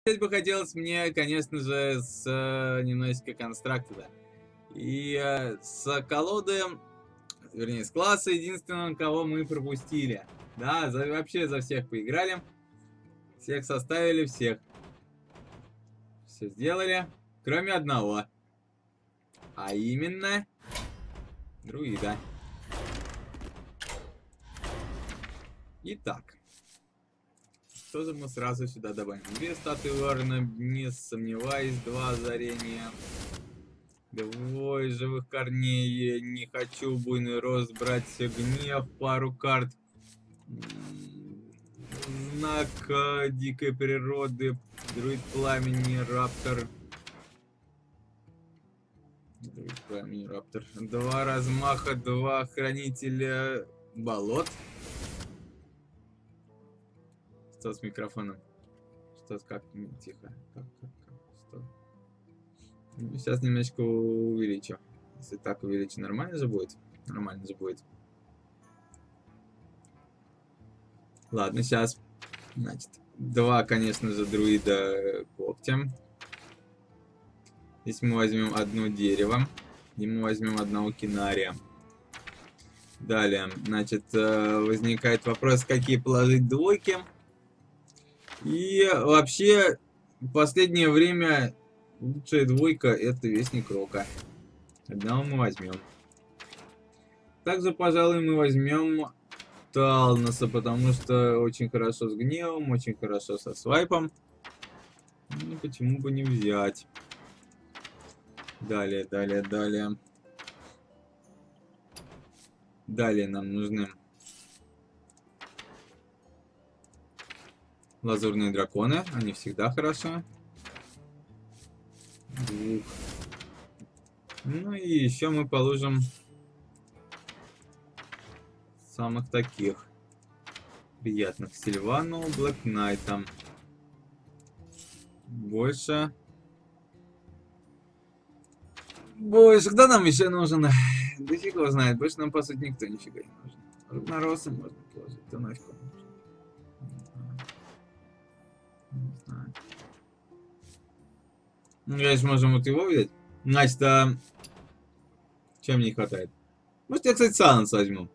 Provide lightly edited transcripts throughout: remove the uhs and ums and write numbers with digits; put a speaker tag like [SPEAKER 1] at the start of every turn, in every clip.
[SPEAKER 1] Здесь бы хотелось мне, конечно же, с немножечко констрактора. И с колоды, вернее, с класса единственного, кого мы пропустили. Да, вообще за всех поиграли. Всех составили, всех. Все сделали, кроме одного. А именно, друида. Итак. Что же мы сразу сюда добавим? 2 статуи Ворона, не сомневаюсь, 2 озарения. 2 живых корней. Не хочу буйный рост брать гнев, пару карт. Знак дикой природы, друид пламени, раптор. Друид пламени, раптор. 2 размаха, 2 хранителя болот. Что с микрофоном? Что, как? Тихо. Что? Ну, сейчас немножко увеличу. Если так увеличу, нормально же будет? Нормально же будет. Ладно, сейчас. Значит, 2, конечно же, друида когтем. Здесь мы возьмем 1 дерево. И мы возьмем 1 кинария. Далее, значит, возникает вопрос, какие положить двойки. И вообще, в последнее время лучшая двойка — это Вестник Рока. 1 мы возьмем. Также, пожалуй, мы возьмем Талноса, потому что очень хорошо с гневом, очень хорошо со свайпом. Ну, почему бы не взять? Далее. Далее нам нужны лазурные драконы. Они всегда хорошо. 2. Ну и еще мы положим самых таких приятных: Сильвану, Блэк Найта. Больше. Кто нам еще нужен? Да фиг его знает. Больше нам, по сути, никто нифига не нужен. На Роса можно положить. Да нафиг он нужен. Не знаю. Ну, конечно, можем вот его взять. Значит, чем не хватает? Может, я, кстати, Саланс возьму.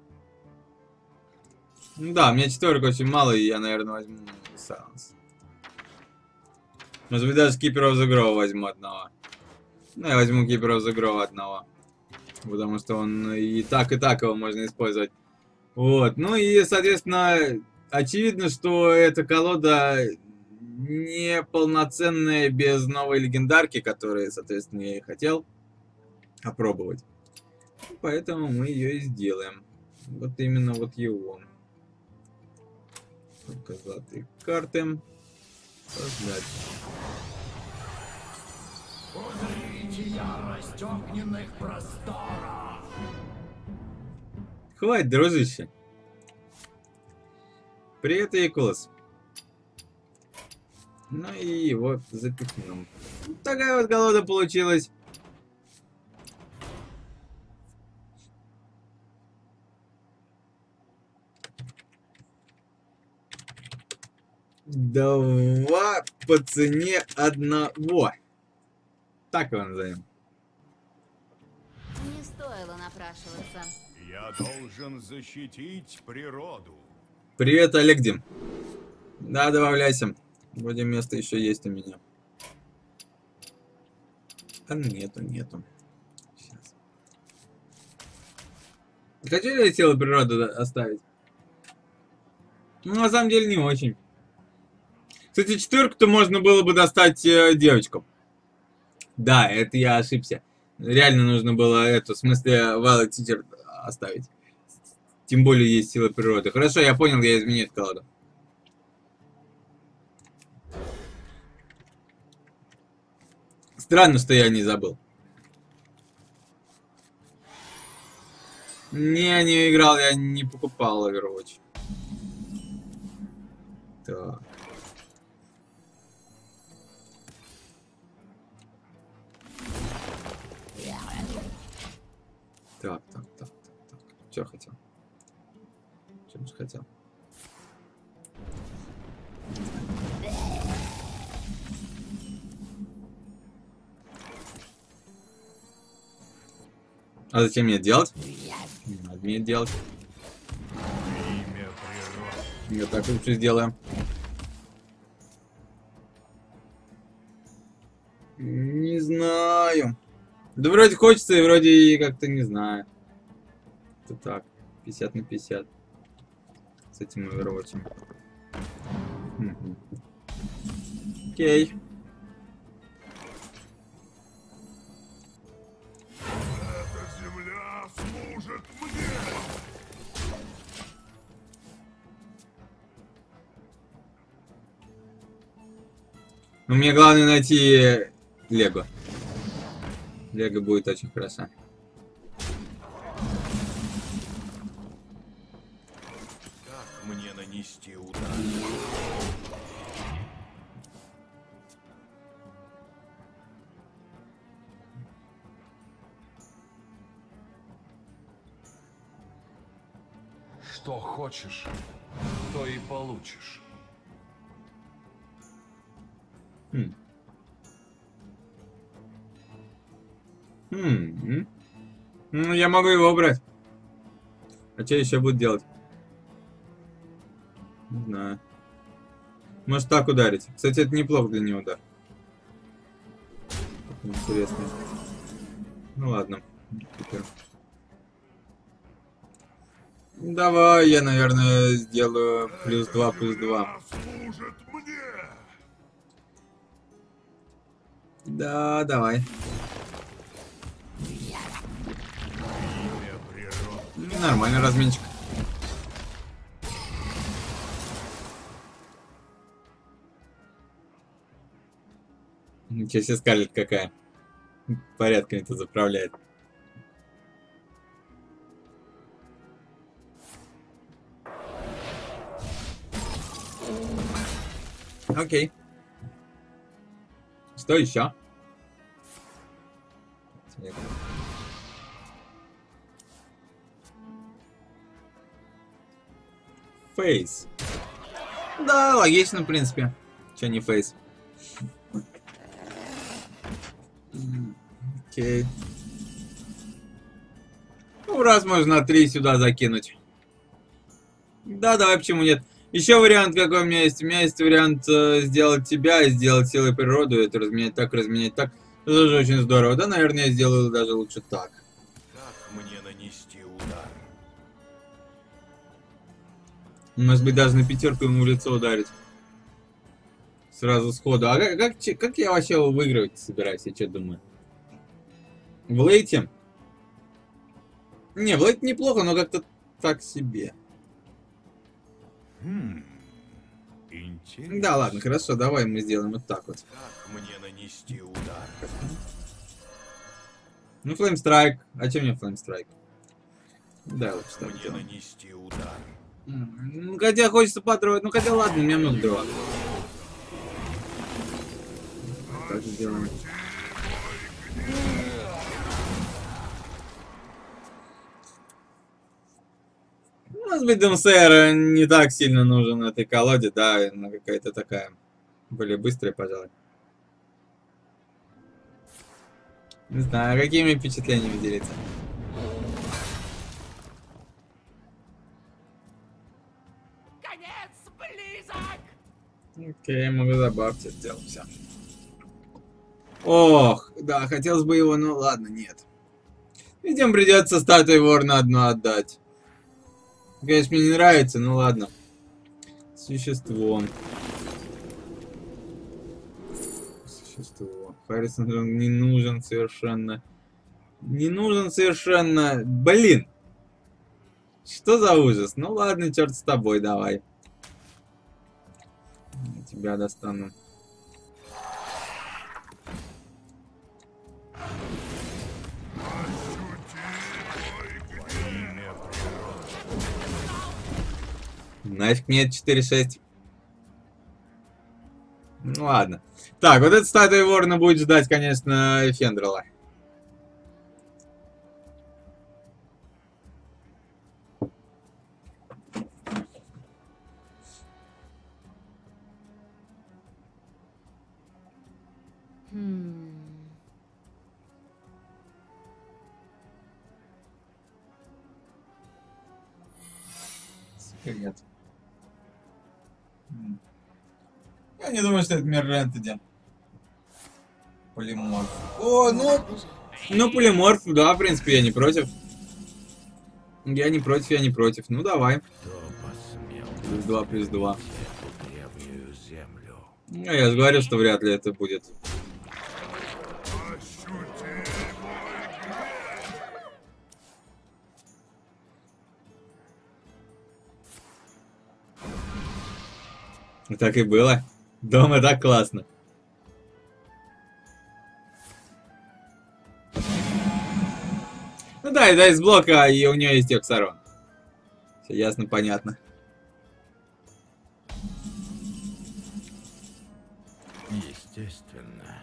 [SPEAKER 1] Да, у меня 4 очень мало, и я, наверное, возьму Саланс. Может быть, даже Keeper of the Grove возьму 1. Ну, я возьму Keeper of the Grove 1. Потому что он и так его можно использовать. Вот. Ну и, соответственно, очевидно, что эта колода не полноценная без новой легендарки, которую, соответственно, я и хотел опробовать. Поэтому мы ее и сделаем. Вот именно вот его. Только золотые карты. Создать.
[SPEAKER 2] Узрите ярость огненных просторов!
[SPEAKER 1] Хватит, дружище. Привет, Якулос. Ну и вот запихнем. Вот такая вот колода получилась. Два по цене 1. Так его назовем.
[SPEAKER 3] Не стоило напрашиваться.
[SPEAKER 2] Я должен защитить природу.
[SPEAKER 1] Привет, Олег Дим. Да, добавляйся. Вроде место еще есть у меня. А нету. Сейчас. Хочу ли я тело природы оставить? Ну, на самом деле, не очень. Кстати, 4-ку-то можно было бы достать девочку. Да, это я ошибся. Реально нужно было эту, в смысле, Violet Teacher оставить. Тем более есть сила природы. Хорошо, я понял, я изменю эту колоду. Странно, что я не забыл. Не играл, я не покупал Overwatch. Так. Так. Что хотел? Что же хотел? А зачем мне делать? Не надо мне делать.
[SPEAKER 2] Имя природы.
[SPEAKER 1] Я так лучше сделаем. Не знаю. Да вроде хочется, и вроде и как-то не знаю. Это так. 50 на 50. С этим Overwatch. Окей.
[SPEAKER 2] Эта земля служит мне.
[SPEAKER 1] Но мне главное найти Лего. Лего будет очень хорошо.
[SPEAKER 2] Как мне нанести удар?
[SPEAKER 4] Что хочешь, то и получишь.
[SPEAKER 1] Ну, я могу его убрать. А что еще будет делать? Не знаю. Может так ударить. Кстати, это неплохо для него удар. Интересно. Ну ладно. Теперь. Давай, я, наверное, сделаю +2, +2.
[SPEAKER 2] Земля служит мне.
[SPEAKER 1] Да, давай.
[SPEAKER 2] Имя природы.
[SPEAKER 1] Нормальный разменчик. Ничего себе, Скарлетт какая. Порядками-то заправляет. Окей. Что еще? Фейс. Да, логично, в принципе. Че не фейс? Окей. Ну, раз можно 3 сюда закинуть. Да, давай, почему нет? Еще вариант какой у меня есть? У меня есть вариант сделать тебя и сделать силой природу. Это разменять так, разменять так. Это тоже очень здорово. Да, наверное, я сделаю даже лучше так.
[SPEAKER 2] Как мне нанести удар?
[SPEAKER 1] Может быть, даже на 5 ему в лицо ударить. Сразу сходу. А как я вообще его выигрывать собираюсь? Я что думаю? В лейте? Не, в лейте неплохо, но как-то так себе.
[SPEAKER 2] Интересно.
[SPEAKER 1] Да, ладно, хорошо, давай мы сделаем вот так вот.
[SPEAKER 2] Как мне нанести удар?
[SPEAKER 1] Ну, флеймстрайк. А чем мне флеймстрайк? Да, лучше так
[SPEAKER 2] Мне
[SPEAKER 1] делаем.
[SPEAKER 2] нанести удар.
[SPEAKER 1] Ну, хотя хочется потрогать. Ну, хотя ладно, у меня много дров. Так сделаем. Может быть, Думсейр не так сильно нужен этой колоде, да, она какая-то такая более быстрая, пожалуй. Не знаю, какими впечатлениями делиться.
[SPEAKER 2] Конец близок!
[SPEAKER 1] Окей, могу добавить, сделал все. Ох, да, хотелось бы его, но ладно, нет. Видимо, придется статуи ворона одну отдать. Конечно, мне не нравится, но ладно. Существом. Существо. Харрисон не нужен совершенно. Не нужен совершенно. Блин. Что за ужас? Ну ладно, черт с тобой, давай. Я тебя достану. Нафиг мне 4-6. Ну ладно. Так, вот эта статуя ворона будет ждать, конечно, Фендрела. Или нет? Я не думаю, что это мир Рентеди. Полиморф. О, ну полиморф, да, в принципе, я не против. Я не против, я не против. Ну давай.
[SPEAKER 2] Кто посмел
[SPEAKER 1] Плюс 2, плюс 2.
[SPEAKER 2] эту древнюю землю?
[SPEAKER 1] Ну, я же говорю, что вряд ли это будет. Так и было. Дома так классно. Ну да, и да, из блока, и у нее есть Эксарон. Все ясно, понятно.
[SPEAKER 2] Естественно.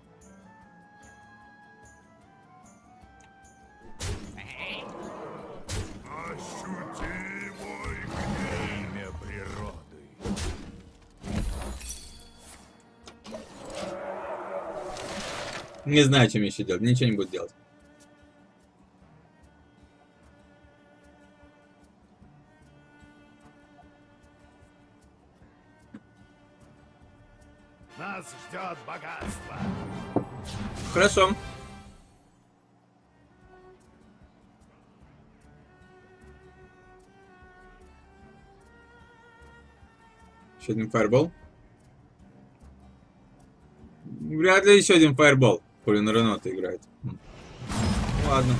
[SPEAKER 2] Имя природы.
[SPEAKER 1] Не знаю, чем еще делать. Ничего не буду делать.
[SPEAKER 2] Нас ждет богатство.
[SPEAKER 1] Хорошо. Еще один фаербол. Вряд ли еще один фаербол. Коли на Ренота играет. Ладно.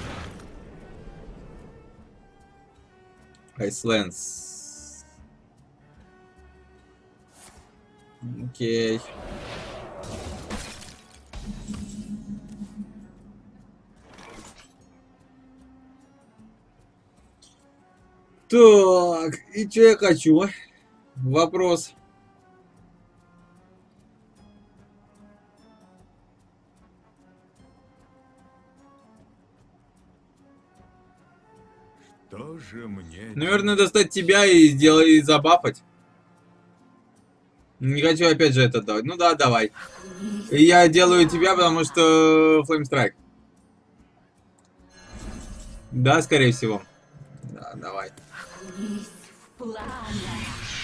[SPEAKER 1] Айсленс. Окей. Так, и что я хочу? Вопрос.
[SPEAKER 2] Что же мне?
[SPEAKER 1] Наверное, достать тебя и сделать и забафать. Не хочу опять же это давать. Ну да, давай. И я делаю тебя, потому что Flame Strike. Да, скорее всего. Да, давай.
[SPEAKER 3] Окунись в пламя.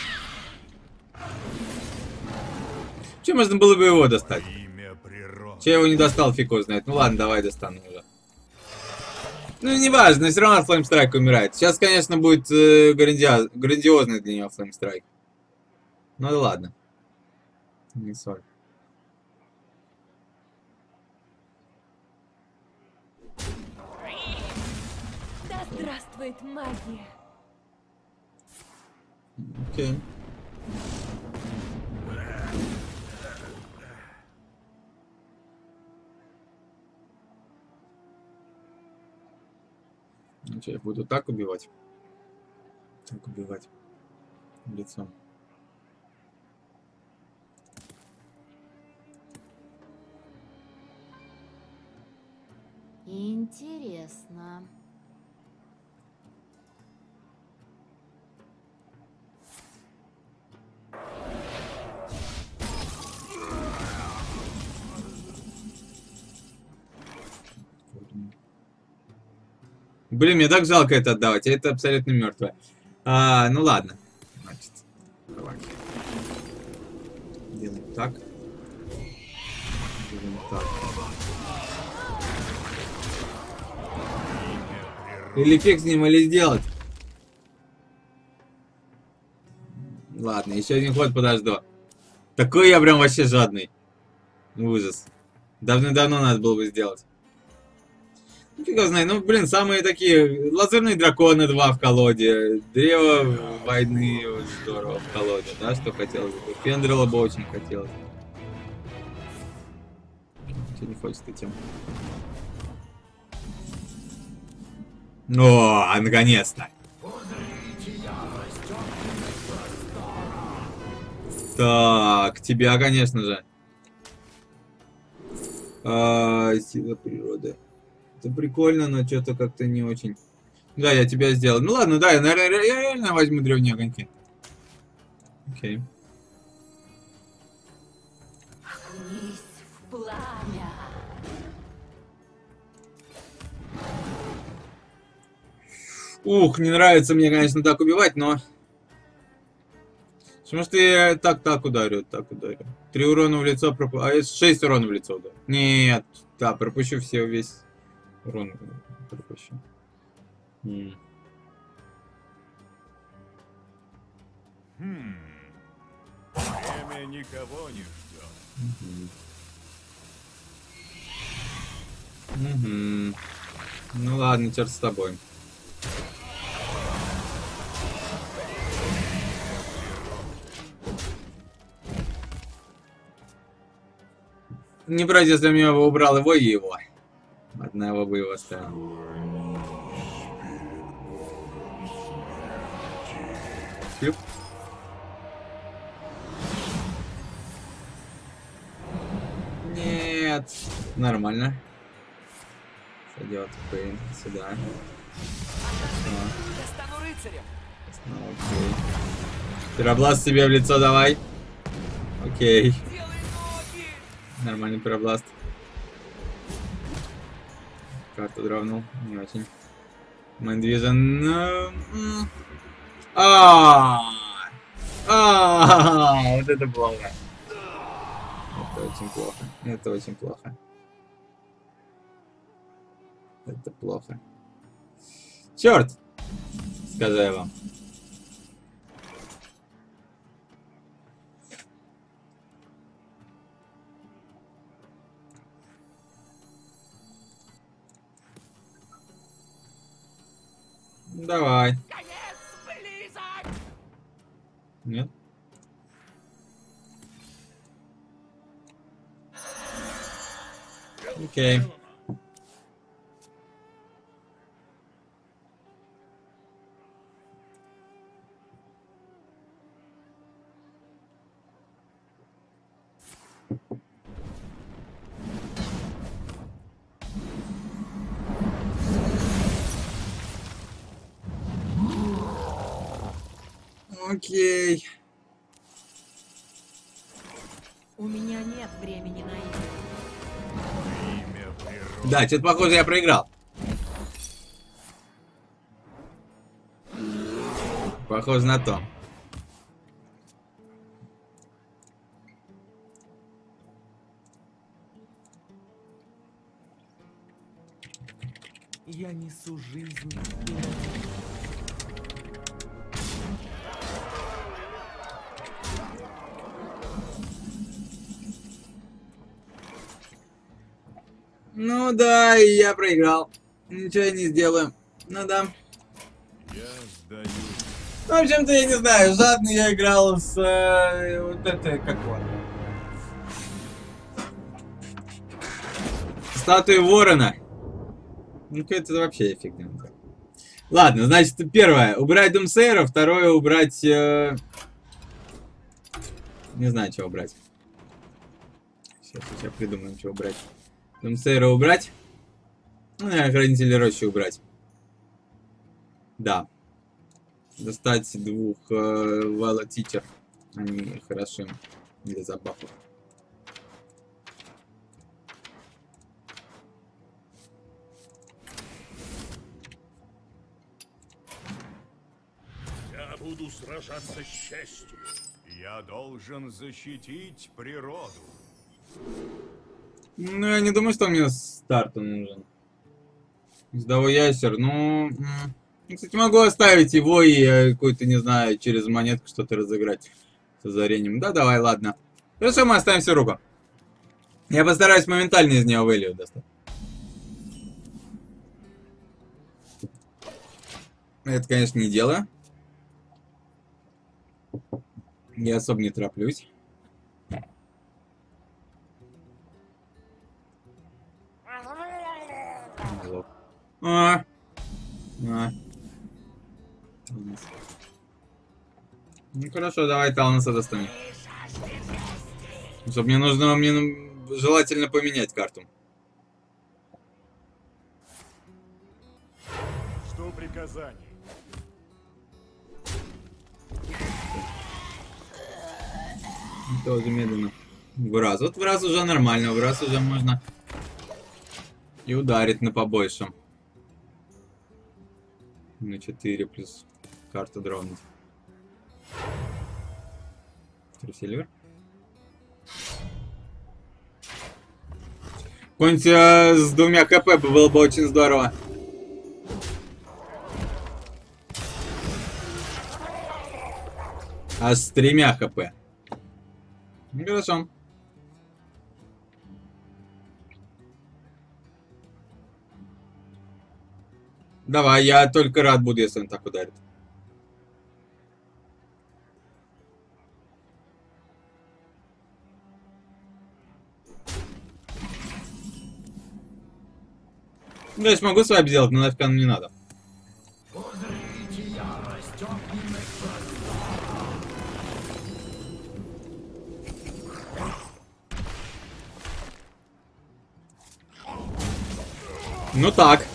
[SPEAKER 1] Че, можно было бы его достать?
[SPEAKER 2] Имя природы.
[SPEAKER 1] Че я его не достал, фиг его знает. Ну ладно, давай достану уже. Ну, не важно, все равно Flame Strike умирает. Сейчас, конечно, будет грандиозный для него Flame Strike. Ну да ладно. Не соль.
[SPEAKER 3] Да здравствует магия.
[SPEAKER 1] Окей. Ну что, я буду так убивать? Так убивать. Лицом.
[SPEAKER 3] Интересно.
[SPEAKER 1] Блин, мне так жалко это отдавать, а это абсолютно мертвое. Ну ладно. Значит, давай. Делаем так. Делаем так. Или фиг с ним, или сделать. Ладно, еще один ход подожду. Такой я прям вообще жадный. Ужас. Давно-давно надо было бы сделать. Ну, фиг его знает. Ну, блин, самые такие... Лазурные драконы 2 в колоде. Древо войны вот, здорово в колоде. Да, что хотелось бы. Фендрила бы очень хотелось. Что не хочет этим. О, наконец-то! Так, тебя, конечно же. Сила природы. Это прикольно, но что-то как-то не очень. Да, я тебя сделал. Ну ладно, да, я, наверное, я реально возьму древние огоньки. Окей.
[SPEAKER 3] Окунись в пламя.
[SPEAKER 1] Ух, не нравится мне, конечно, так убивать, но... Потому что я так ударю, так ударю. 3 урона в лицо, а 6 урона в лицо ударю. Нет, да, пропущу весь урон. Пропущу.
[SPEAKER 2] Время никого не ждет.
[SPEAKER 1] Ну ладно, черт с тобой. Не против, если бы я убрал его и его. Одного бы его оставил. Флюп. Нет. Нормально. Сойдет Пейн сюда.
[SPEAKER 5] Я стану рыцарем.
[SPEAKER 1] Окей. Пиробласт себе в лицо давай. Окей.
[SPEAKER 5] Делай ноги.
[SPEAKER 1] Нормальный пиробласт. Карту дровнул. Не очень. Мэнвижн. Вот это плохо. Это очень плохо. Это очень плохо. Это плохо. Черт! Скажу я вам. Давай.
[SPEAKER 5] Конец близок.
[SPEAKER 1] Нет? Окей. Окей.
[SPEAKER 3] У меня нет времени на игры.
[SPEAKER 2] Имя природы.
[SPEAKER 1] Да, что-то похоже я проиграл. Похоже на то.
[SPEAKER 5] Я несу жизнь.
[SPEAKER 1] Ну да, и я проиграл. Ничего я не сделаю. Ну да.
[SPEAKER 2] Я сдаюсь.
[SPEAKER 1] В общем-то, я не знаю, жадно я играл с... вот это, как вот. Статуей ворона. Ну, это вообще фигня. Ладно, значит, первое, убрать Думсейра, второе, убрать... Не знаю, чего убрать. Сейчас придумаем, что убрать. Думсейра убрать. Ну, наверное, Хранителя Рощи убрать. Да. Достать 2 Вала Тичер. Они хороши для забавы.
[SPEAKER 2] Я буду сражаться с честью. Я должен защитить природу.
[SPEAKER 1] Ну, я не думаю, что мне старт нужен. Сдавой ясер, ну... Кстати, могу оставить его и какой-то, не знаю, через монетку что-то разыграть с озарением. Да, давай, ладно. Хорошо, мы оставим всю руку. Я постараюсь моментально из нее вылью достать. Это, конечно, не дело. Я особо не тороплюсь. Ну хорошо, давай Талноса достанем. Чтобы мне нужно, желательно поменять карту.
[SPEAKER 2] Что приказаний?
[SPEAKER 1] Тоже медленно. В раз. Вот в раз уже нормально, в раз уже можно и ударить на побольшем. На 4 плюс карту дропнуть. Трусильвер. Какой-нибудь с 2 КП было бы очень здорово. Аж с 3 ХП. Ну, хорошо. Давай, я только рад буду, если он так ударит. Ну, я могу свайп сделать, но нафиг оно не надо. Ну так.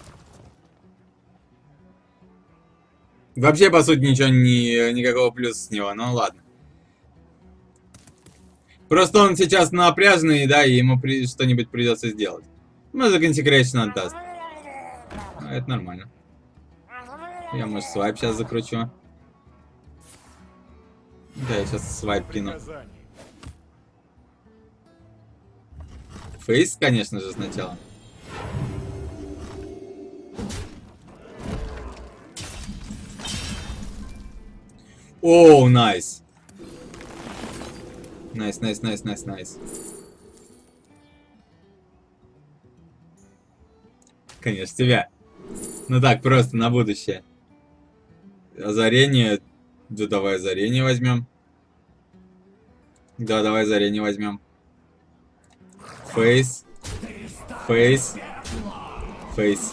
[SPEAKER 1] Вообще, по сути, ничего никакого плюса с него, ну ладно. Просто он сейчас напряженный, да, и ему что-нибудь придется сделать. Может, консекрейшн отдаст. А, это нормально. Я, может, свайп сейчас закручу. Да, я сейчас свайп кину. Фейс, конечно же, сначала. Оу, найс. Найс, найс, найс, найс, найс. Конечно, тебя. Ну так, просто на будущее. Озарение. Да давай озарение возьмем. Да, давай озарение возьмем. Фейс. Фейс. Фейс.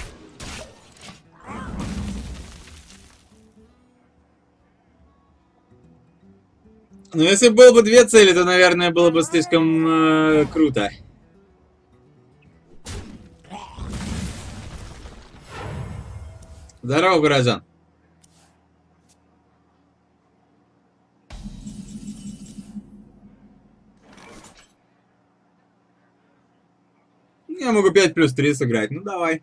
[SPEAKER 1] Ну, если было бы 2 цели, то, наверное, было бы слишком круто. Здорово, горожан. Я могу 5 плюс 3 сыграть. Ну, давай.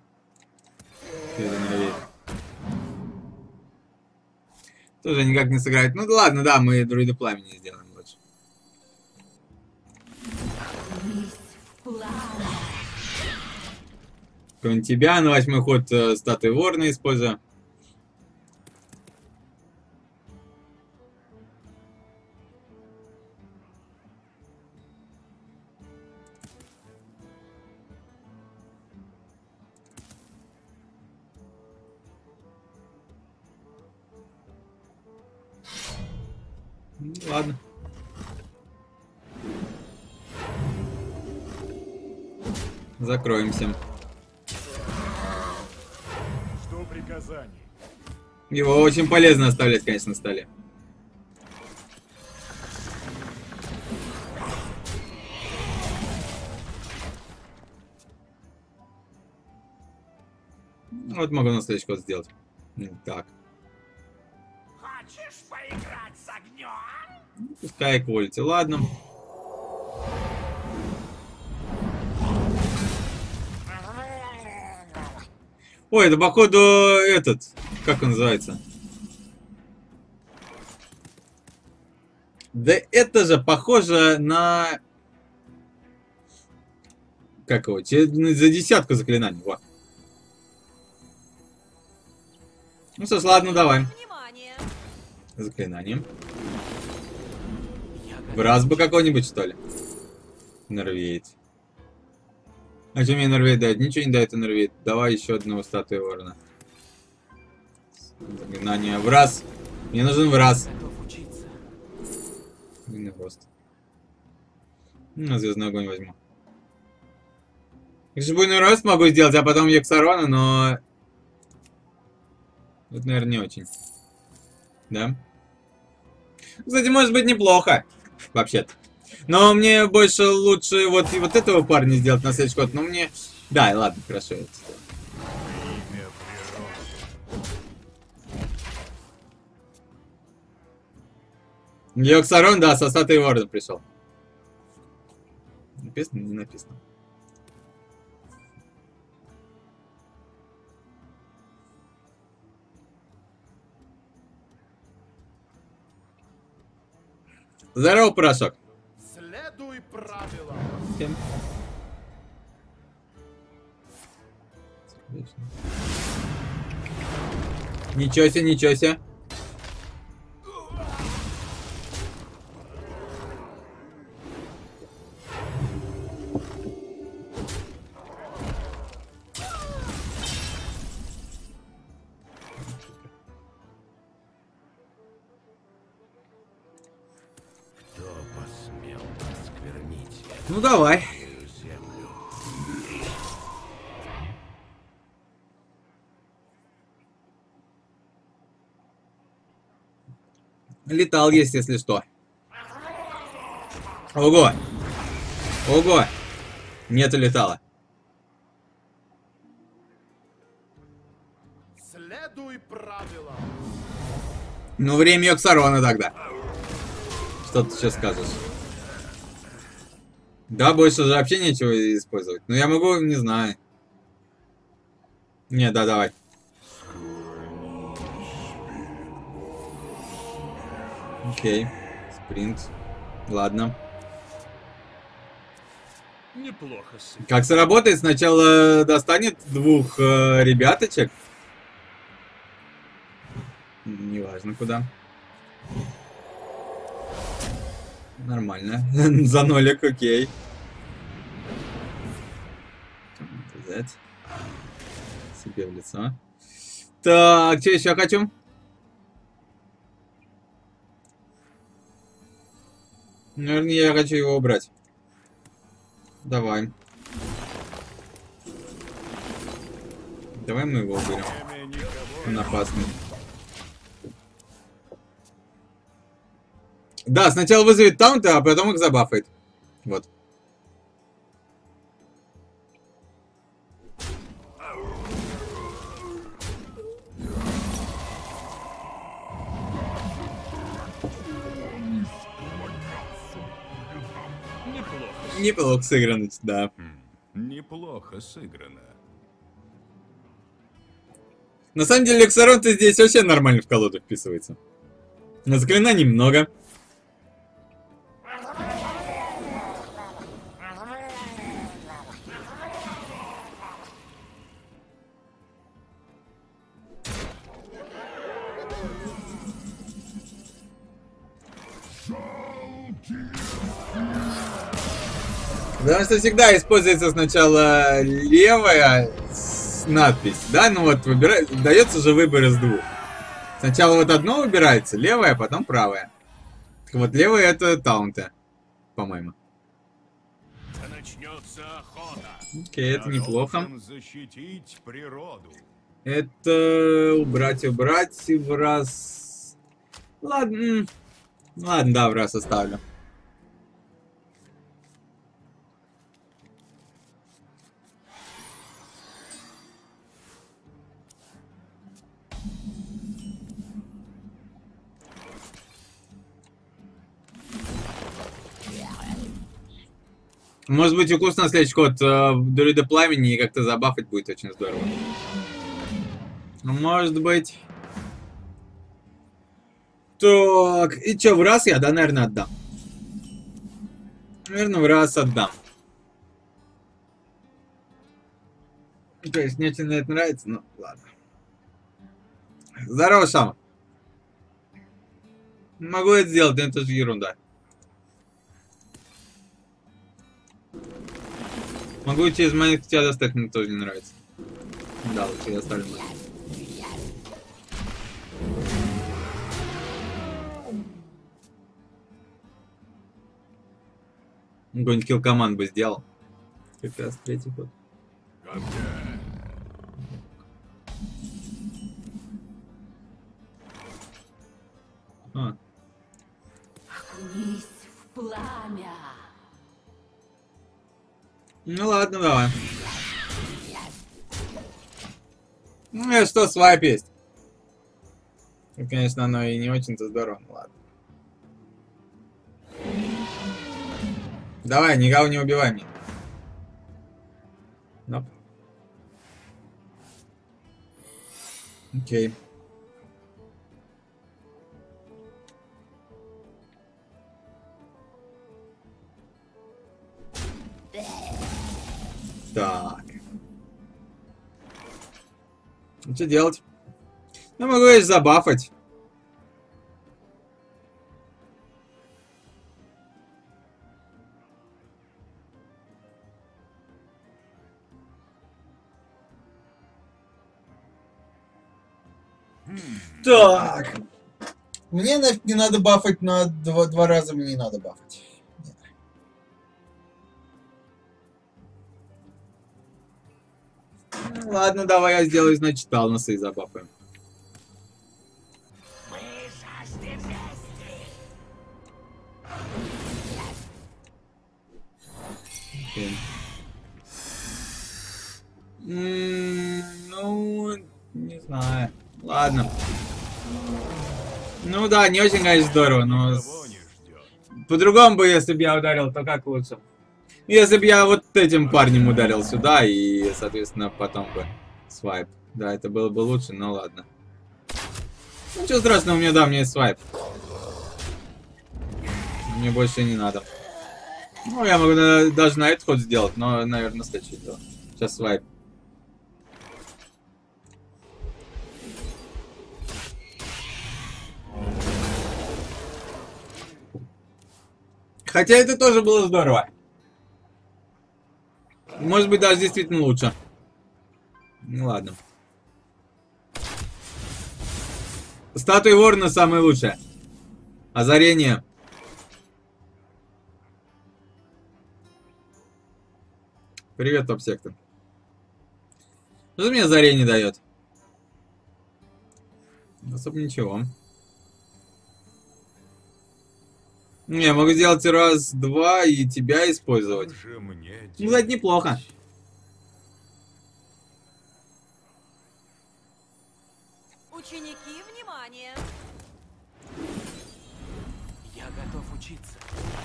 [SPEAKER 1] Тоже никак не сыграть. Ну, да ладно, да, мы друида пламени сделаем лучше. Кроме тебя на 8-й ход статуи ворона использую. Ну, ладно. Закроемся.
[SPEAKER 2] Что приказаний?
[SPEAKER 1] Его очень полезно оставлять, конечно, на столе. Вот могу на следующий ход сделать. Так.
[SPEAKER 5] Хочешь поиграть с огнем?
[SPEAKER 1] Пускай квалити. Ладно. Ой, это походу этот. Как он называется? Да это же похоже на... Как его? За 10 заклинаний. Вот. Ну что ж, ладно, давай.
[SPEAKER 3] Внимание!
[SPEAKER 1] Заклинанием. В раз бы какой-нибудь, что ли? Норвеет. А что мне Норвеет дает? Ничего не дает и Норвеет. Давай еще одного статую ворона. Заклинание. В раз. Мне нужен в раз.
[SPEAKER 5] Готов учиться.
[SPEAKER 1] Длинный хвост. На звездный огонь возьму. Конечно, буйный рост могу сделать, а потом Ексарона, но... Это, наверное, не очень. Да? Кстати, может быть неплохо. Вообще-то. Но мне больше лучше вот этого парня сделать на следующий год. Но мне... Да, ладно, хорошо. Это сделаю.
[SPEAKER 2] Имя природы.
[SPEAKER 1] Йоксарон, да, со статуей ворона пришел. Написано? Не написано. Здорово, порошок.
[SPEAKER 5] Следуй правилам.
[SPEAKER 1] Всем. Ничего себе, ничего себе.
[SPEAKER 5] Кто посмел осквернить
[SPEAKER 1] Ну давай.
[SPEAKER 5] эту землю?
[SPEAKER 1] Летал есть, если что. Ого. Ого. Нету летала.
[SPEAKER 5] Следуй правилам.
[SPEAKER 1] Ну, время Йоксарона тогда. Что ты сейчас скажешь? Да, больше же вообще нечего использовать. Но я могу, не знаю. Не, да, давай. Окей. Спринт. Ладно.
[SPEAKER 2] Неплохо, сын.
[SPEAKER 1] Как сработает? Сначала достанет двух ребяточек. Неважно куда. Нормально. За нолик, окей. Взять. Себе в лицо. Так, что еще хочу? Наверное, я хочу его убрать. Давай. Давай мы его уберем.
[SPEAKER 2] Время никого
[SPEAKER 1] Он опасный. Да, сначала вызовет таунты, а потом их забафает. Вот.
[SPEAKER 2] неплохо.
[SPEAKER 1] Неплохо сыграно, да.
[SPEAKER 2] Неплохо сыграно.
[SPEAKER 1] На самом деле, Лексарон-то здесь вообще нормально в колоду вписывается. Заклинаний много. Потому что всегда используется сначала левая надпись, да, ну вот дается же выбор из двух. Сначала вот одно выбирается, левая, потом правая. Так вот, левая это таунты, по-моему.
[SPEAKER 2] Начнется охота.
[SPEAKER 1] Окей, это
[SPEAKER 2] Я
[SPEAKER 1] неплохо.
[SPEAKER 2] должен защитить природу.
[SPEAKER 1] Это убрать в раз. Ладно, ладно, да, в раз оставлю. Может быть, укус на следующий ход Друида Пламени и как-то забафать будет очень здорово. Может быть. Так, и чё, в раз я, да, наверное, отдам. Наверное, в раз отдам. То есть, мне очень это нравится, ну, ладно. Здорово, Шама. Могу это сделать, но это же ерунда. Могу через монетку тебя достать, мне тоже не нравится. Да, лучше я оставлю монетку. Какой-нибудь килл-команд бы сделал. Как раз третий ход. А.
[SPEAKER 3] Окунись в пламя.
[SPEAKER 1] Ну ладно, давай. Ну и что, свайп есть. Ну, конечно, оно и не очень-то здорово, ну ладно. Давай, никого не убивай мне. Ноп. Окей. Так. Ну, что делать? Я могу ее забафать. Так. Мне нафиг не надо бафать на два раза, мне не надо бафать. Нет. Ну, ладно, давай я сделаю, значит, Талноса и забафаем. Окей. Ну, не знаю. Ладно. Ну да, не очень, конечно, здорово, но...
[SPEAKER 2] Никого не ждет.
[SPEAKER 1] По-другому бы, если бы я ударил, то как лучше? Если бы я вот этим парнем ударил сюда, и, соответственно, потом бы свайп. Да, это было бы лучше, но ладно. Ну, ничего страшного, мне есть свайп. Мне больше не надо. Ну, я могу даже на этот ход сделать, но, наверное, следующий дело. Сейчас свайп. Хотя это тоже было здорово. Может быть, даже действительно лучше. Ну ладно. Статуя ворона самая лучшая. Озарение. Привет, топ-сектор. Что мне озарение дает? Особо ничего. Не, я могу сделать раз-два и тебя использовать.
[SPEAKER 2] Же мне
[SPEAKER 1] Ну, это неплохо.
[SPEAKER 3] Ученики, внимание!
[SPEAKER 6] Я готов учиться.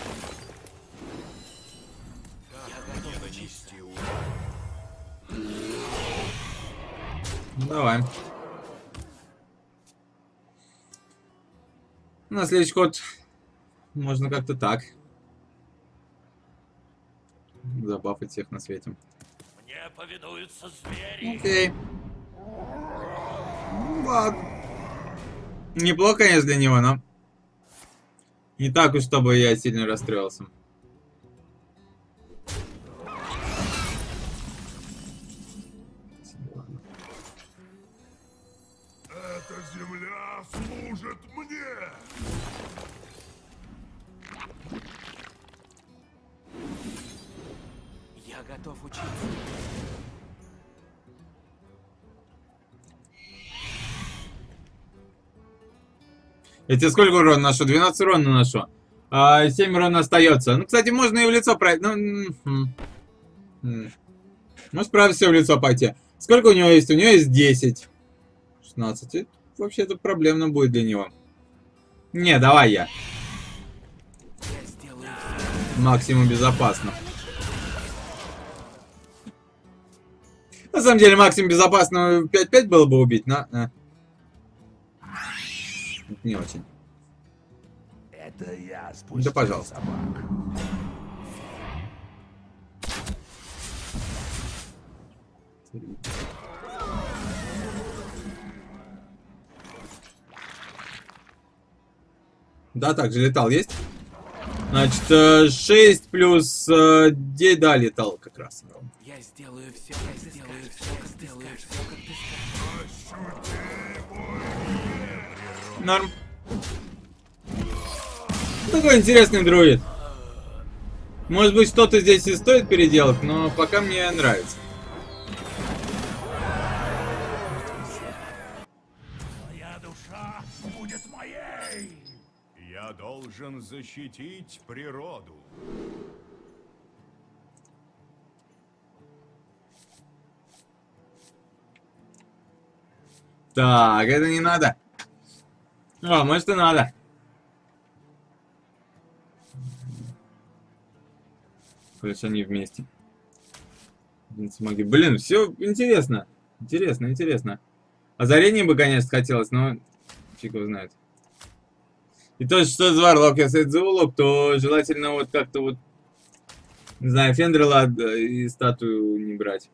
[SPEAKER 6] Я готов учиться.
[SPEAKER 1] Ну, давай. На следующий ход можно как-то так. Забафать всех на свете.
[SPEAKER 6] Мне повинуются звери.
[SPEAKER 1] Окей. Ну, ладно. Неплохо, конечно, для него, но... Не так уж, чтобы я сильно расстроился.
[SPEAKER 2] Эта земля служит мне!
[SPEAKER 6] Я готов учиться.
[SPEAKER 1] Я тебе сколько урона наношу? 12 урона наношу. 7 урона остается. Ну, кстати, можно и в лицо пройти. Может, правда, все в лицо пойти. Сколько у него есть? У него есть 10. 16. Вообще-то проблемно будет для него. Не, давай я.
[SPEAKER 6] Я сделаю все.
[SPEAKER 1] Максимум безопасно. На самом деле, максимум безопасно 5-5 было бы убить, но... Это не очень.
[SPEAKER 5] Это я
[SPEAKER 1] Да, пожалуйста.
[SPEAKER 5] собак.
[SPEAKER 1] Да, так же летал, есть? Значит, 6 плюс 9, да, летал как раз.
[SPEAKER 6] Я сделаю все, я сделаю все, я сделаю все, как ты скажешь.
[SPEAKER 1] Норм. Такой интересный друид. Может быть, что-то здесь и стоит переделать, но пока мне нравится.
[SPEAKER 5] Твоя душа будет моей.
[SPEAKER 2] Я должен защитить природу.
[SPEAKER 1] Так, это не надо. О, может и надо. Короче, они вместе. Блин, все интересно. Интересно. Озарение бы, конечно, хотелось, но фиг его знает. И то, что за варлок, если это зоолог, то желательно вот как-то вот Не знаю, Фендрила и статую не брать.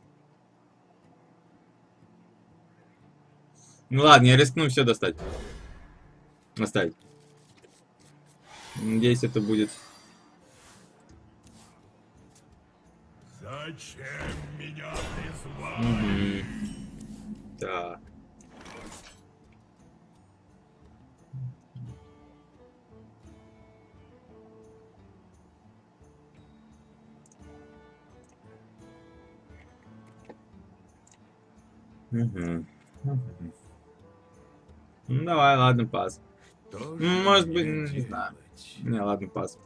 [SPEAKER 1] Ну ладно, я рискну все достать. Оставить. Надеюсь, это будет.
[SPEAKER 5] Зачем меня призвали?
[SPEAKER 1] Угу. Так. Угу. Ну давай, ладно, пас.
[SPEAKER 2] Что
[SPEAKER 1] Может
[SPEAKER 2] же
[SPEAKER 1] быть,
[SPEAKER 2] мне
[SPEAKER 1] не знаю.
[SPEAKER 2] делать?
[SPEAKER 1] Не, ладно, пас.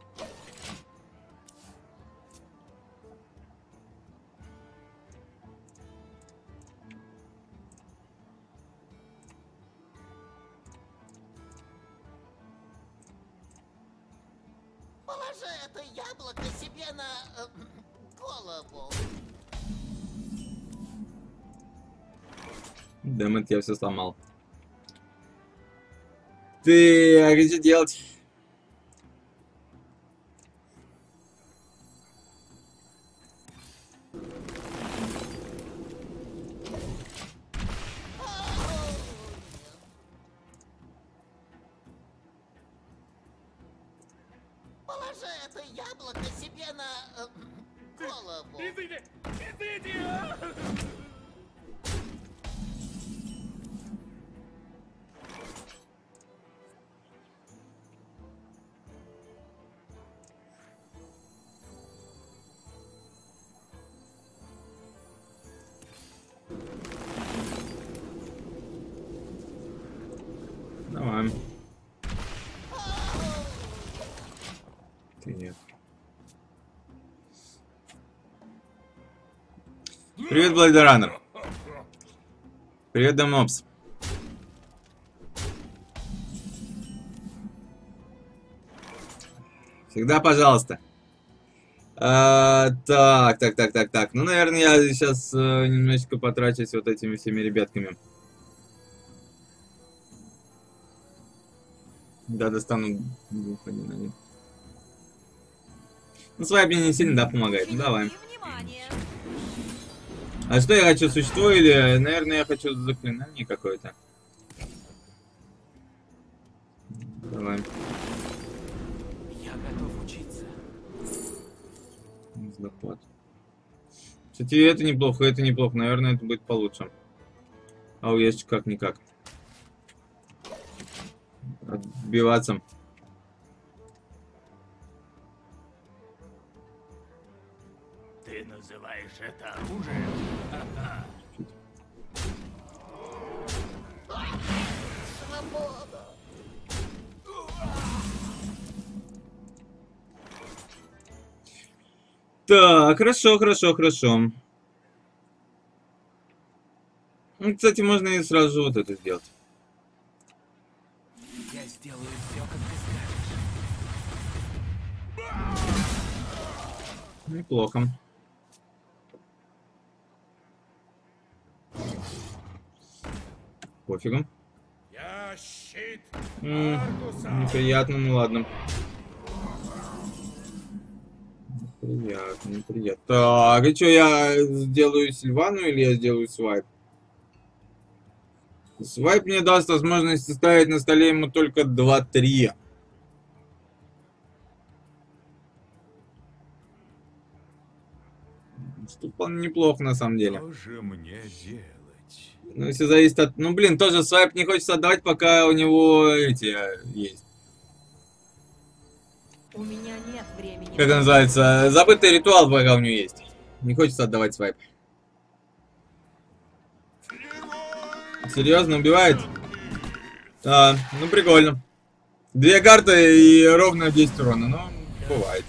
[SPEAKER 7] Положи это яблоко себе на голову.
[SPEAKER 1] Дэмэт, я все сломал. Ты, а что делать?
[SPEAKER 7] Положи это яблоко себе на голову.
[SPEAKER 5] Извини! Извини!
[SPEAKER 1] Давай. Ты нет. Привет, Блайдеранер. Привет, Дамнопс. Всегда пожалуйста. Так. Ну, наверное, я сейчас немножечко потрачусь вот этими всеми ребятками. Да, достану двух один один. Ну, свайп мне не сильно, да, помогает. Ну, давай.
[SPEAKER 3] Ученики, внимание!
[SPEAKER 1] А что я хочу? Существо или, наверное, я хочу заклинание какое-то? Давай.
[SPEAKER 6] Я готов учиться.
[SPEAKER 1] Захват. Кстати, это неплохо, это неплохо. Наверное, это будет получше. А есть как-никак. Отбиваться.
[SPEAKER 5] Ты называешь это оружием?
[SPEAKER 7] Свобода.
[SPEAKER 1] Так, хорошо. Ну, кстати, можно и сразу же вот это сделать.
[SPEAKER 6] Я сделаю все, как ты скажешь.
[SPEAKER 1] Неплохо. Пофигу.
[SPEAKER 5] Я щит Аргуса!
[SPEAKER 1] Неприятно, ну ладно. Неприятно. Так, и что, я сделаю Сильвану или я сделаю свайп? Свайп мне даст возможность ставить на столе ему только 2-3. Что вполне неплохо на самом деле.
[SPEAKER 2] Что же мне делать?
[SPEAKER 1] Ну, все зависит от... Ну, блин, тоже свайп не хочется отдавать, пока у него эти есть.
[SPEAKER 3] У меня нет времени.
[SPEAKER 1] Как это называется? Забытый ритуал, пока у него есть. Не хочется отдавать свайп. Серьезно, убивает? А, ну прикольно. 2 карты и ровно 10 урона. Ну, бывает.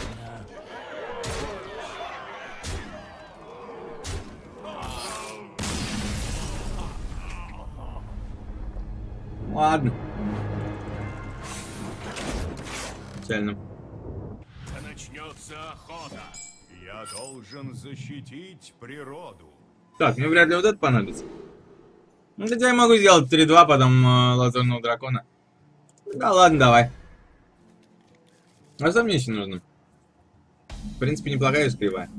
[SPEAKER 1] Ладно. Печально.
[SPEAKER 2] Да начнется охота. Я должен защитить природу.
[SPEAKER 1] Так, мне вряд ли вот это понадобится. Ну, хотя я могу сделать 3-2, потом лазурного дракона. Да ладно, давай. А что мне еще нужно? В принципе, неплохая кривая.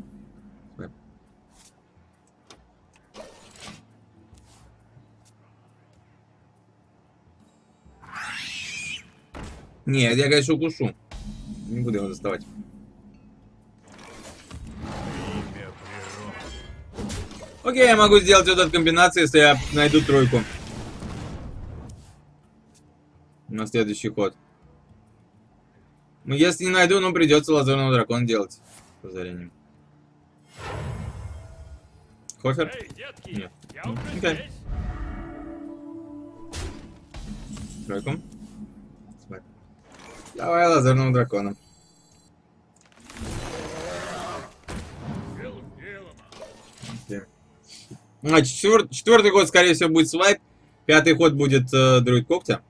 [SPEAKER 1] Нет, я, конечно, укушу. Не буду его доставать.
[SPEAKER 2] Имя природы.
[SPEAKER 1] Окей, я могу сделать вот эту комбинацию, если я найду тройку. На следующий ход. Ну, если не найду, ну, придется лазурного дракона делать. С озарением. Хофер?
[SPEAKER 5] Эй, детки,
[SPEAKER 1] Нет.
[SPEAKER 5] я уже
[SPEAKER 1] Окей.
[SPEAKER 5] здесь.
[SPEAKER 1] Тройку. Давай лазурного дракона.
[SPEAKER 5] Дело сделано.
[SPEAKER 1] Окей. Значит, четвертый ход, скорее всего, будет свайп. Пятый ход будет друид когтя.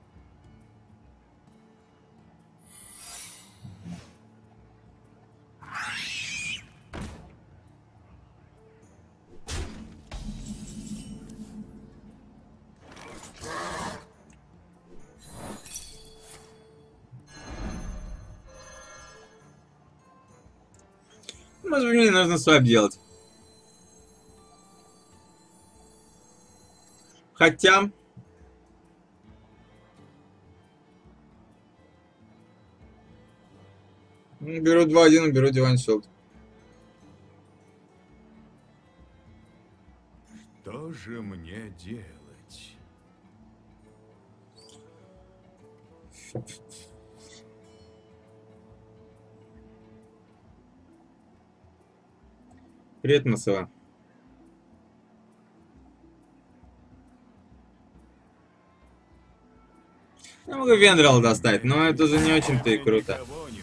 [SPEAKER 1] Может быть, мне нужно свайп делать. Хотя... Беру 2-1 и беру Divine Shield.
[SPEAKER 2] Что же мне делать?
[SPEAKER 1] Привет, Масова. Я могу Вендрал достать, но это же не очень-то и круто.
[SPEAKER 2] Никого не ждет.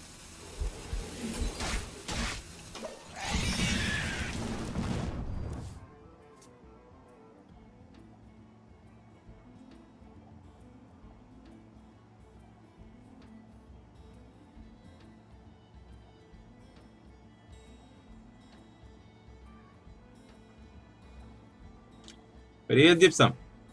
[SPEAKER 1] Привет, Дипсом.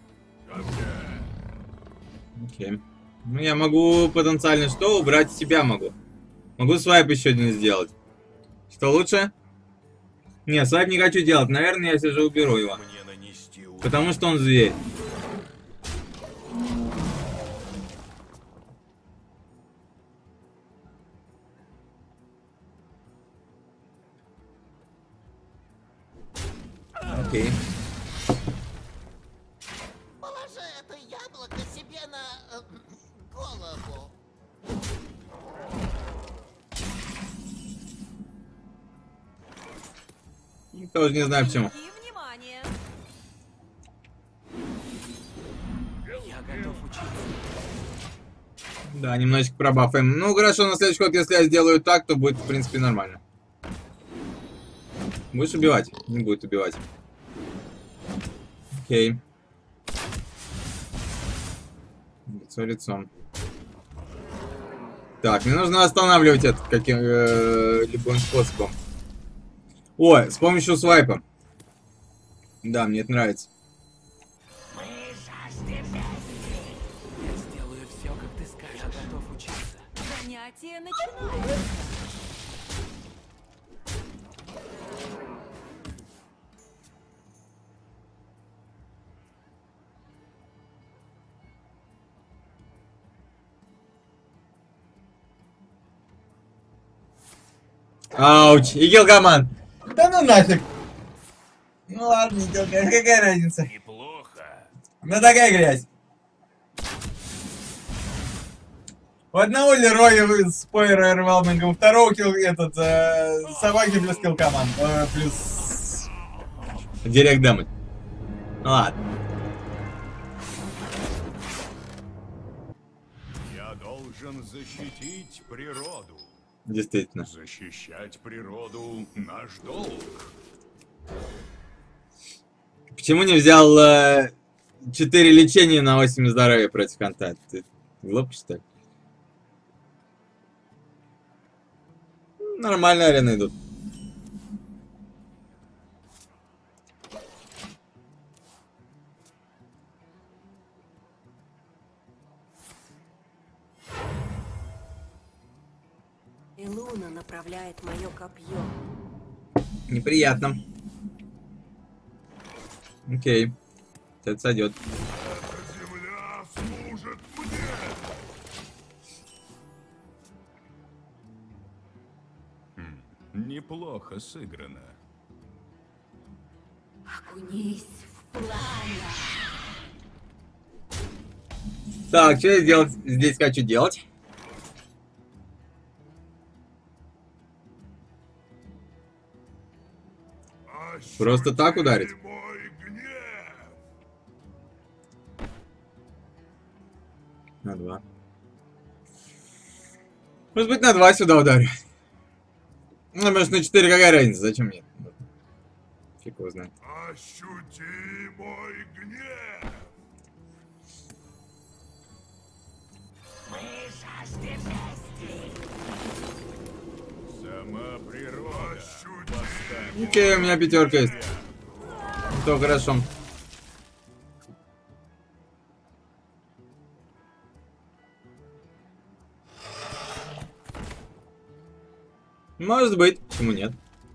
[SPEAKER 1] Окей. Ну, я могу потенциально что? Убрать себя могу. Могу свайп еще один сделать. Что лучше? Не, свайп не хочу делать. Наверное, я все же уберу его.
[SPEAKER 2] Мне нанести удар.
[SPEAKER 1] Потому что он зверь. Окей.
[SPEAKER 7] Положи это яблоко себе на голову.
[SPEAKER 1] Тоже не знаю почему.
[SPEAKER 3] И внимание!
[SPEAKER 6] Я готов учиться.
[SPEAKER 1] Да, немножечко пробафаем. Ну, хорошо, на следующий ход, если я сделаю так, то будет, в принципе, нормально. Будешь убивать? Не будет убивать. Окей. Лицо лицом. Так, мне нужно останавливать это любым способом. Ой, с помощью свайпа. Да, мне это нравится.
[SPEAKER 6] Я сделаю все, как ты скажешь. Я готов учиться.
[SPEAKER 3] Занятие начинается.
[SPEAKER 1] Ауч, и Гилгаман. Да ну нафиг. Ну ладно, Гилгаман, какая разница?
[SPEAKER 5] Неплохо.
[SPEAKER 1] Ну такая грязь. У одного Лероя с Power-Overwhelming, у второго собаки плюс килл-команд. Плюс... Директ дамы. Ну ладно.
[SPEAKER 2] Я должен защитить природу.
[SPEAKER 1] Действительно.
[SPEAKER 2] Защищать природу — наш долг.
[SPEAKER 1] Почему не взял 4 лечения на 8 здоровья против контакта? Ты глупый, что ли? Нормально арены идут.
[SPEAKER 3] И Луна на направляет мое копье.
[SPEAKER 1] Неприятно. Окей. Это сойдет.
[SPEAKER 2] Земля служит мне. Неплохо сыграно.
[SPEAKER 3] Окунись в пламя.
[SPEAKER 1] Так, что я сделать, здесь хочу делать? Просто так ударить?
[SPEAKER 2] Мой гнев.
[SPEAKER 1] На 2. Может быть, на 2 сюда ударю. Ну, может, на 4 какая разница? Зачем мне? Фиг его знает.
[SPEAKER 2] Ощути мой гнев. Сама природа. Ощути.
[SPEAKER 1] Окей, у меня 5 есть. То хорошо. Может быть. Почему нет?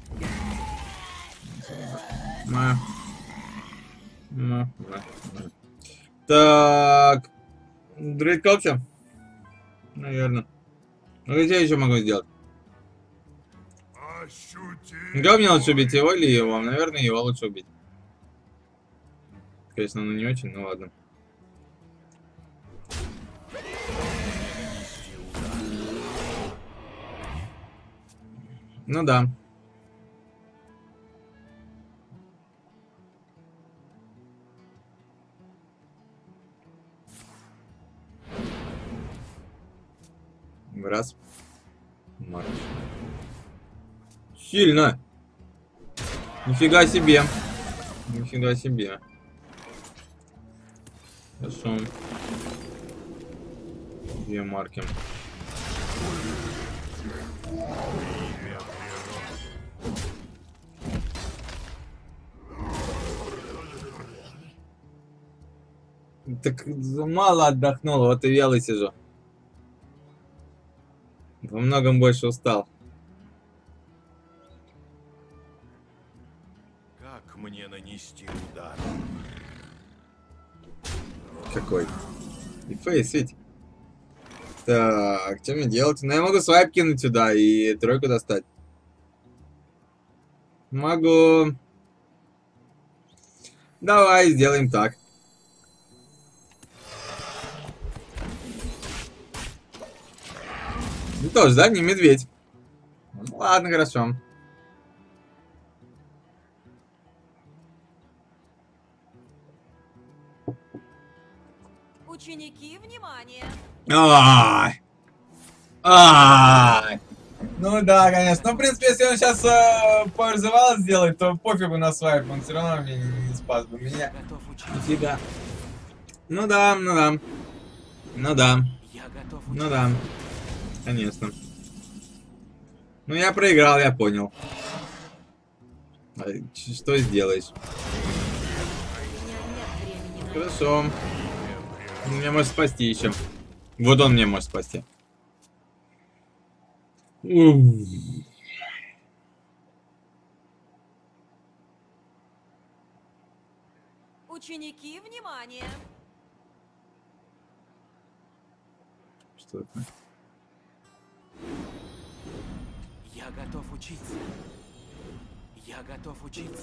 [SPEAKER 1] Так. Дрейд копча? Наверное. Ну, что я еще могу сделать? Кого мне лучше убить, его или его? Наверное, его лучше убить. Конечно, ну не очень, ну ладно. Ну да. Раз. Марш. Сильно. Нифига себе. Нифига себе. Хорошо. 2 марки. Так мало отдохнул, вот и вялый сижу. Во многом больше устал.
[SPEAKER 2] Как мне нанести удар?
[SPEAKER 1] Какой? И фейс ведь. Так, что мне делать? Ну я могу свайп кинуть сюда и 3 достать. Могу. Давай сделаем так. Ну тоже, да, не медведь. Ну, ладно, хорошо.
[SPEAKER 3] Ученики, внимание!
[SPEAKER 1] Ай! Ай! Ну да, конечно. Ну, в принципе, если он сейчас порзывал сделать, то пофигу на свайп. Он все равно мне не спас бы меня.
[SPEAKER 6] Готов учиться.
[SPEAKER 1] Нифига. Ну да, ну да. Ну да.
[SPEAKER 6] Я готов учиться.
[SPEAKER 1] Ну да. Конечно. Ну я проиграл, я понял. А что сделаешь? Хорошо. Он меня может спасти еще. Вот он меня может спасти.
[SPEAKER 3] Ученики, внимание!
[SPEAKER 1] Что это?
[SPEAKER 6] Я готов учиться. Я готов учиться.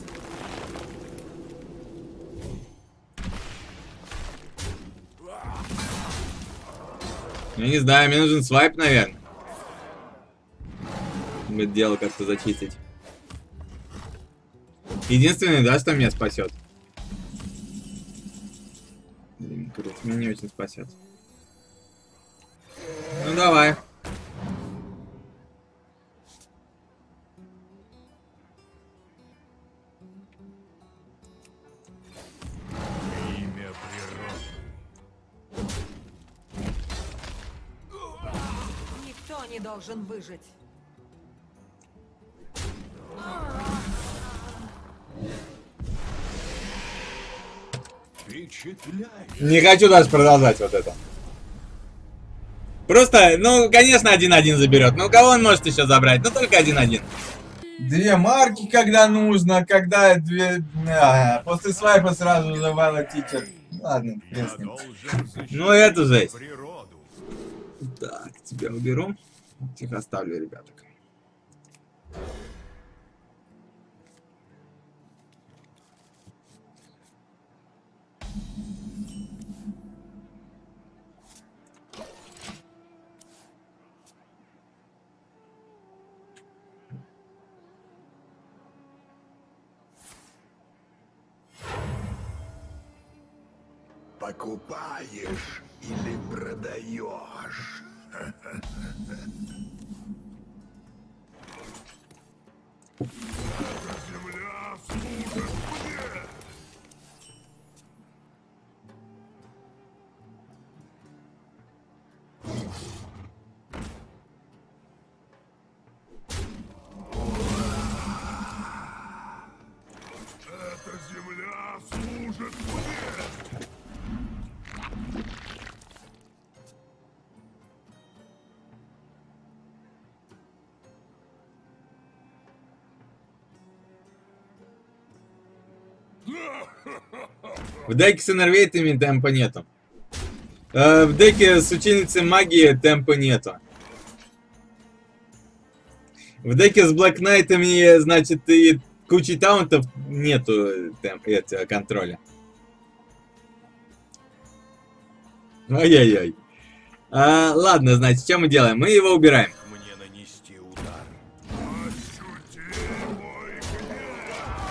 [SPEAKER 1] Я не знаю, мне нужен свайп, наверное. Это дело как-то зачистить. Единственное, да, что меня спасет. Блин, круто, меня не очень спасет. Ну давай.
[SPEAKER 2] Имя природы.
[SPEAKER 3] Никто не должен выжить.
[SPEAKER 2] Впечатляет.
[SPEAKER 1] Не хочу даже продолжать вот это. Просто, ну, конечно, 1-1 заберет. Ну, кого он может еще забрать? Ну, только 1-1. 2 марки, когда нужно, когда 2... после свайпа сразу же Вайла Тичер. Ладно, хрен с ним. Ну, это жесть.
[SPEAKER 2] Природу.
[SPEAKER 1] Так, тебя уберу. Тихо оставлю, ребяток.
[SPEAKER 5] Покупаешь или продаешь? Земля служит мне! Эта земля служит мне!
[SPEAKER 1] В деке с иннервейтами темпа нету. В деке с ученицей магии темпа нету. В деке с Black Knight'ами, значит, и кучей таунтов нету контроля. Ой-ой-ой. Ладно, значит, что мы делаем? Мы его убираем.
[SPEAKER 2] Мне нанести удар.
[SPEAKER 5] Ощути мой гнев!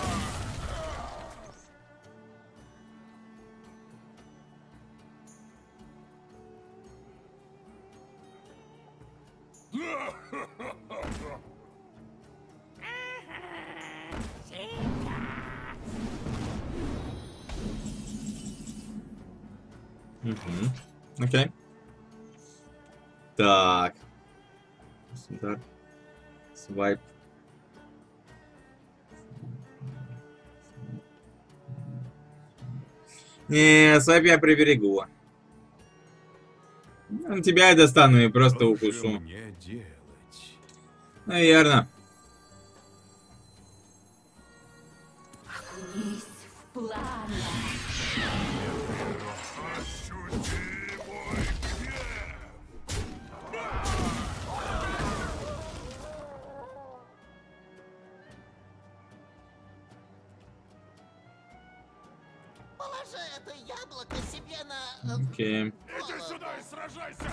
[SPEAKER 1] Окей. Так. Удар. Свайп. Не, свайп я приберегу. Тебя я достану и просто
[SPEAKER 2] Что же
[SPEAKER 1] укушу.
[SPEAKER 2] мне делать?
[SPEAKER 1] Наверно.
[SPEAKER 3] Окунись в пламя.
[SPEAKER 5] Ощути мой гнев!
[SPEAKER 7] Положи это яблоко себе на...
[SPEAKER 1] Окей.
[SPEAKER 5] Иди сюда и сражайся!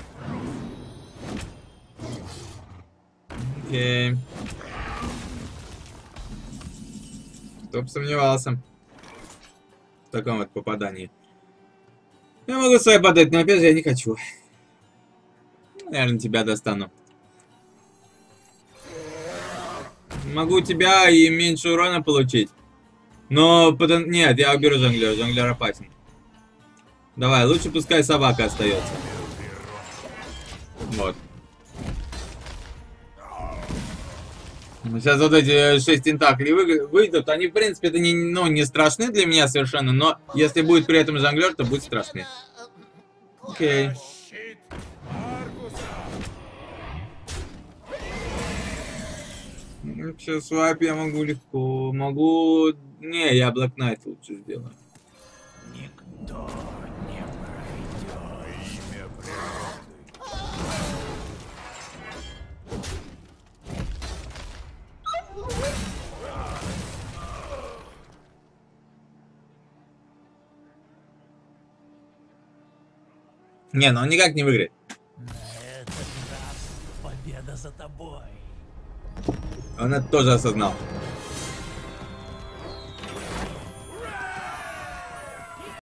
[SPEAKER 1] Окей. Кто бы сомневался в таком вот попадании. Я могу свои подать, но опять же я не хочу. Наверное, тебя достану. Могу тебя и меньше урона получить. Но потом... Нет, я уберу жонглера. Жонглер опасен. Давай, лучше пускай собака остается. Вот. Сейчас вот эти 6 тентаклей выйдут. Они, в принципе, это не страшны для меня совершенно. Но если будет при этом жонглер, то будет страшны. Окей.
[SPEAKER 5] Щит Аргуса!
[SPEAKER 1] Сейчас свайп я могу легко. Могу... Не, я Black Knight лучше сделаю.
[SPEAKER 5] Никто не пройдет.
[SPEAKER 2] Имя природы.
[SPEAKER 1] Не, ну он никак не выиграет.
[SPEAKER 5] На этот раз победа за тобой.
[SPEAKER 1] Он это тоже осознал.